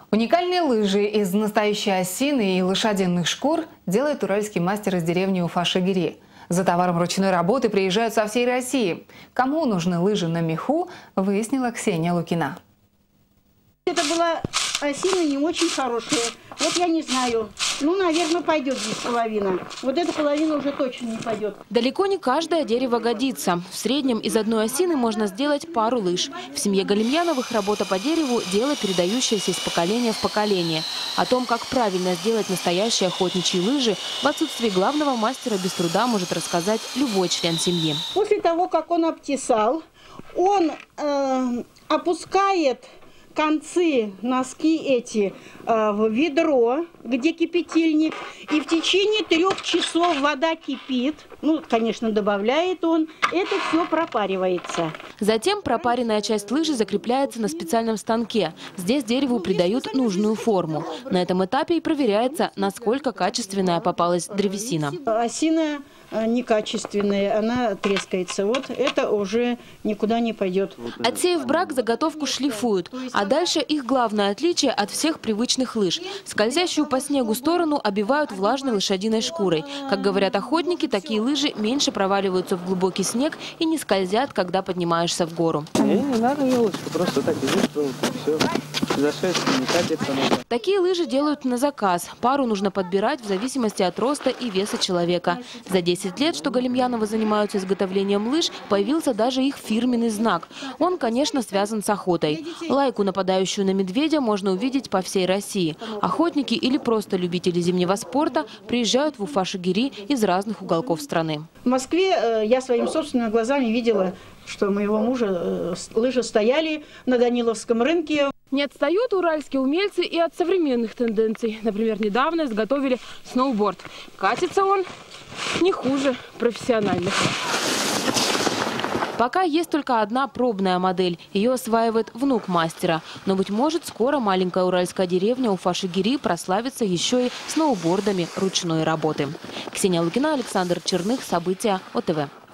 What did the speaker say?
Уникальные лыжи из настоящей осины и лошадиных шкур делает уральский мастер из деревни Уфа-Шагири. За товаром ручной работы приезжают со всей России. Кому нужны лыжи на меху, выяснила Ксения Лукина. Это была осина не очень хорошая. Вот я не знаю. Ну, наверное, пойдет здесь половина. Вот эта половина уже точно не пойдет. Далеко не каждое дерево годится. В среднем из одной осины можно сделать пару лыж. В семье Галимьяновых работа по дереву – дело, передающееся из поколения в поколение. О том, как правильно сделать настоящие охотничьи лыжи, в отсутствии главного мастера без труда может рассказать любой член семьи. После того, как он обтесал, он опускает концы, носки эти в ведро, где кипятильник, и в течение 3 часов вода кипит. Ну, конечно, добавляет он. Это все пропаривается. Затем пропаренная часть лыжи закрепляется на специальном станке. Здесь дереву придают нужную форму. На этом этапе и проверяется, насколько качественная попалась древесина. Осина некачественная, она трескается. Вот это уже никуда не пойдет. Отсеяв брак, заготовку шлифуют. А дальше их главное отличие от всех привычных лыж. Скользящую по снегу сторону обивают влажной лошадиной шкурой. Как говорят охотники, такие лыжи меньше проваливаются в глубокий снег и не скользят, когда поднимаешься в гору. Не надо елочку, просто так идешь, все. За шесть не катится надо. Такие лыжи делают на заказ. Пару нужно подбирать в зависимости от роста и веса человека. За 10 лет, что Галимьяновы занимаются изготовлением лыж, появился даже их фирменный знак. Он, конечно, связан с охотой. Лайку, нападающую на медведя, можно увидеть по всей России. Охотники или просто любители зимнего спорта приезжают в Уфа-Шагири из разных уголков страны. В Москве я своими собственными глазами видела, что моего мужа лыжи стояли на Даниловском рынке. Не отстают уральские умельцы и от современных тенденций. Например, недавно изготовили сноуборд. Катится он не хуже профессиональных. Пока есть только одна пробная модель. Ее осваивает внук мастера. Но, быть может, скоро маленькая уральская деревня Уфа-Шагири прославится еще и сноубордами ручной работы. Ксения Лукина, Александр Черных. События ОТВ.